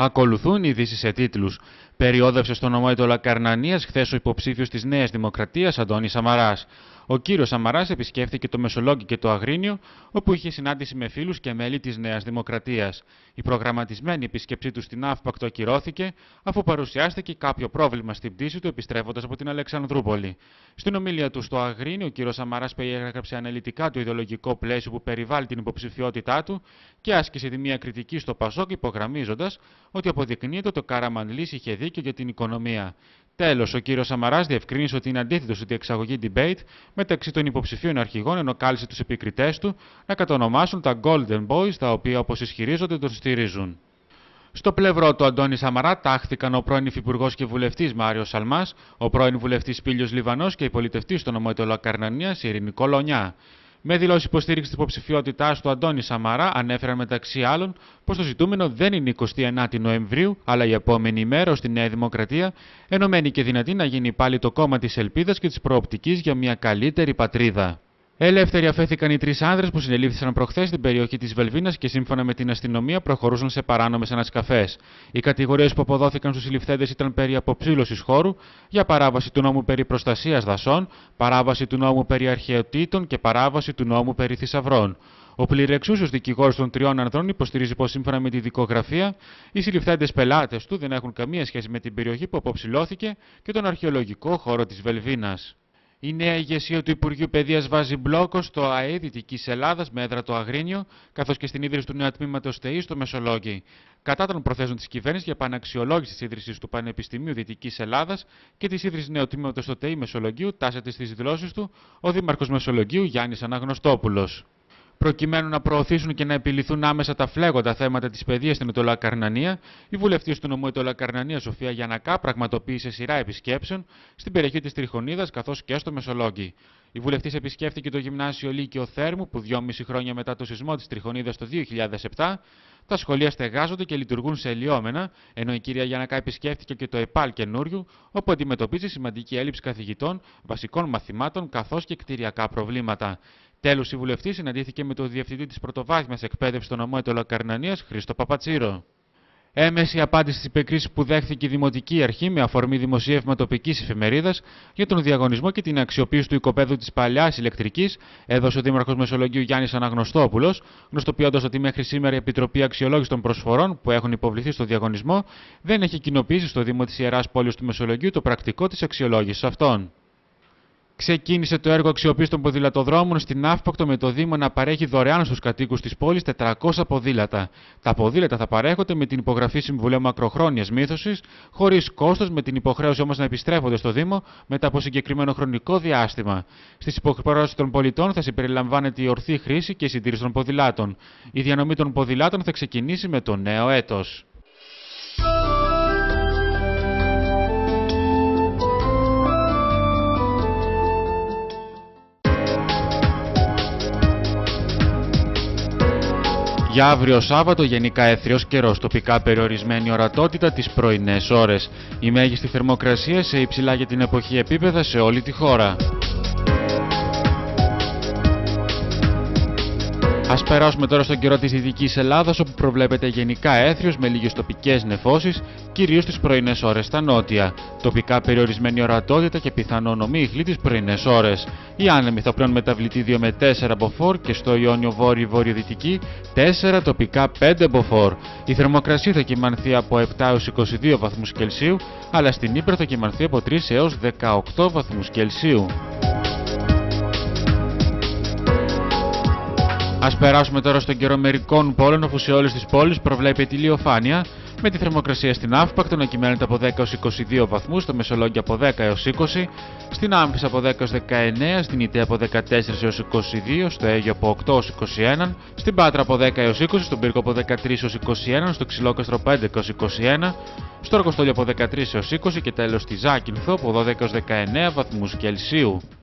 Ακολουθούν ειδήσεις σε τίτλους. Περιόδευσε στον νομό Καρνανίας χθες ο υποψήφιος της Νέας Δημοκρατίας Αντώνης Σαμαράς. Ο κύριος Σαμαράς επισκέφθηκε το Μεσολόγγι και το Αγρίνιο, όπου είχε συνάντηση με φίλους και μέλη της Νέας Δημοκρατίας. Η προγραμματισμένη επίσκεψή του στην ΑΦΠΑΚΤΟ ακυρώθηκε, αφού παρουσιάστηκε κάποιο πρόβλημα στην πτήση του επιστρέφοντας από την Αλεξανδρούπολη. Στην ομιλία του στο Αγρίνιο, ο κύριος Σαμαράς περιέγραψε αναλυτικά το ιδεολογικό πλαίσιο που περιβάλλει την υποψηφιότητά του και άσκησε τη μία κριτική στο Πασόκ, υπογραμμίζοντας ότι αποδεικνύεται ότι ο Καραμανλής είχε δίκιο για την οικονομία. Τέλος, ο κύριος Σαμαράς διευκρίνησε ότι είναι αντίθετος στη διεξαγωγή debate μεταξύ των υποψηφίων αρχηγών, ενώ κάλεσε τους επικριτές του να κατονομάσουν τα Golden Boys, τα οποία, όπως ισχυρίζονται, τον στηρίζουν. Στο πλευρό του Αντώνη Σαμαρά τάχθηκαν ο πρώην υφυπουργός και βουλευτής Μάριος Σαλμάς, ο πρώην βουλευτής Πήλιος Λιβανός και η πολιτευτής στον νομό Καρνανίας Ειρήνη Κολονιά. Με δηλώσει υποστήριξη τη υποψηφιότητά του, Αντώνη Σαμαρά ανέφεραν μεταξύ άλλων πως το ζητούμενο δεν είναι 29η Νοεμβρίου, αλλά η επόμενη ημέρα ώστε η Νέα Δημοκρατία, ενωμένη και δυνατή, να γίνει πάλι το κόμμα της ελπίδας και της προοπτικής για μια καλύτερη πατρίδα. Ελεύθεροι αφέθηκαν οι τρεις άνδρες που συνελήφθησαν προχθές στην περιοχή της Βελβίνας και σύμφωνα με την αστυνομία προχωρούσαν σε παράνομες ανασκαφές. Οι κατηγορίες που αποδόθηκαν στους συλληφθέντες ήταν περί αποψήλωσης χώρου, για παράβαση του νόμου περί προστασίας δασών, παράβαση του νόμου περί αρχαιοτήτων και παράβαση του νόμου περί θησαυρών. Ο πληρεξούσιος δικηγόρος των τριών ανδρών υποστηρίζει πως σύμφωνα με τη δικογραφία, οι συλληφθέντες πελάτες του δεν έχουν καμία σχέση με την περιοχή που αποψηλώθηκε και τον αρχαιολογικό χώρο της Βελβίνας. Η νέα ηγεσία του Υπουργείου Παιδείας βάζει μπλόκο στο ΑΕ Δυτικής Ελλάδας με έδρα το Αγρίνιο, καθώς και στην ίδρυση του νέου τμήματος ΤΕΗ στο Μεσολόγγι. Κατά των προθέσεων της κυβέρνησης για επαναξιολόγηση της ίδρυσης του Πανεπιστημίου Δυτικής Ελλάδας και της ίδρυσης νέου τμήματος στο ΤΕΗ Μεσολογγίου, τάσεται στις δηλώσεις του ο Δήμαρχος Μεσολογγίου Γιάννης Αναγνωστόπουλος. Προκειμένου να προωθήσουν και να επιληθούν άμεσα τα φλέγοντα θέματα της παιδείας στην Καρνανία, η βουλευτής του νομού Καρνανία Σοφία Γιαννακά πραγματοποίησε σειρά επισκέψεων στην περιοχή της Τριχονίδας καθώς και στο Μεσολόγγι. Η βουλευτής επισκέφθηκε το Γυμνάσιο Λύκειο Θέρμου, που 2,5 χρόνια μετά το σεισμό της Τριχονίδας το 2007, τα σχολεία στεγάζονται και λειτουργούν σε ελιόμενα, ενώ η κυρία Γιαννακά επισκέφθηκε και το ΕΠΑΛ καινούριου, όπου αντιμετωπίζει σημαντική έλλειψη καθηγητών, βασικών μαθημάτων καθώς και κτηριακά προβλήματα. Τέλος, η βουλευτή συναντήθηκε με τον διευθυντή της πρωτοβάθμιας εκπαίδευσης των νομών Καρνανίας, Χρήστο Παπατσίρο. Έμεση απάντηση στις επικρίσεις που δέχθηκε η Δημοτική Αρχή με αφορμή δημοσίευμα τοπικής εφημερίδας για τον διαγωνισμό και την αξιοποίηση του οικοπαίδου της παλιάς ηλεκτρικής έδωσε ο Δήμαρχος Μεσολογγίου Γιάννης Αναγνωστόπουλος, γνωστοποιώντας ότι μέχρι σήμερα η Επιτροπή Αξιολόγησης των Προσφορών που έχουν υποβληθεί στο διαγωνισμό δεν έχει κοινοποιήσει στο Δήμο της Ιεράς Πόλης του Μεσολογγίου το πρακτικό της αξιολόγησης αυτών. Ξεκίνησε το έργο αξιοποίησης των ποδηλατοδρόμων στην ΑΦΠΑΚΤΟ με το Δήμο να παρέχει δωρεάν στους κατοίκους της πόλης 400 ποδήλατα. Τα ποδήλατα θα παρέχονται με την υπογραφή συμβουλέου μακροχρόνιας μίσθωσης, χωρίς κόστος, με την υποχρέωση όμως να επιστρέφονται στο Δήμο μετά από συγκεκριμένο χρονικό διάστημα. Στις υποχρεώσεις των πολιτών θα συμπεριλαμβάνεται η ορθή χρήση και η συντήρηση των ποδηλάτων. Η διανομή των ποδηλάτων θα ξεκινήσει με το νέο έτος. Για αύριο Σάββατο γενικά έθριος καιρός, τοπικά περιορισμένη ορατότητα τις πρωινές ώρες. Η μέγιστη θερμοκρασία σε υψηλά για την εποχή επίπεδα σε όλη τη χώρα. Ας περάσουμε τώρα στον καιρό της Δυτικής Ελλάδας, όπου προβλέπεται γενικά έθριος με λίγες τοπικές νεφώσεις, κυρίως τις πρωινές ώρες στα νότια. Τοπικά περιορισμένη ορατότητα και πιθανόν ομίχλη τις πρωινές ώρες. Οι άνεμοι θα πλέον μεταβλητή 2 με 4 μποφόρ και στο Ιόνιο βόρειο-βορειοδυτική 4, τοπικά 5 μποφόρ. Η θερμοκρασία θα κυμανθεί από 7 έως 22 βαθμούς Κελσίου, αλλά στην Ύπρο θα κυμανθεί από 3 έως 18 βαθμούς Κελσίου. Ας περάσουμε τώρα στον καιρό μερικών πόλεων, όπου σε όλες τις πόλεις προβλέπεται ηλιοφάνεια, με τη θερμοκρασία στην ΑΦΠΑΚΤΟ να κυμαίνεται από 10 έως 22 βαθμούς, στο Μεσολόγγι από 10 έως 20, στην Άμφισσα από 10 έως 19, στην Ιττέα από 14 έως 22, στο Αίγιο από 8 έως 21, στην Πάτρα από 10 έως 20, στον Πύργο από 13 έως 21, στο Ξυλόκαστρο από 11 έως 21, στο Αργοστόλιο από 13 έως 20 και τέλος στη Ζάκυνθο από 12 έως 19 βαθμούς Κελσίου.